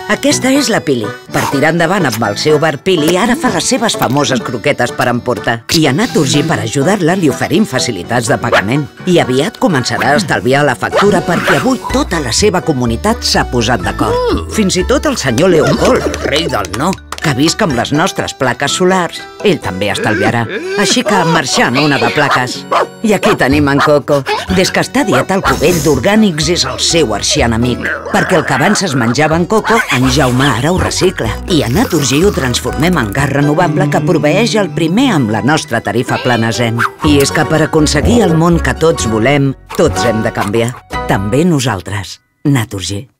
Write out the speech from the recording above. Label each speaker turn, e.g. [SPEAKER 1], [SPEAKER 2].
[SPEAKER 1] Aquesta és la Pili. Per tirar endavant amb el seu bar Pili, ara fa les seves famoses croquetes per emportar. I a Naturgy, per ajudar-la, li oferim facilitats de pagament. I aviat començarà a estalviar la factura perquè avui tota la seva comunitat s'ha posat d'acord. Fins i tot el senyor Leopold, el rei del no, que ha vist que amb les nostres plaques solars ell també estalviarà. Així que marxant una de plaques. I aquí tenim en Coco. Des que està a dieta, el cubell d'orgànics és el seu arxienemic. Perquè el que abans es menjava en Coco, en Jaume ara ho recicla. I a Naturgy ho transformem en gas renovable que proveeix el primer amb la nostra tarifa plana Zen. I és que per aconseguir el món que tots volem, tots hem de canviar. També nosaltres. Naturgy.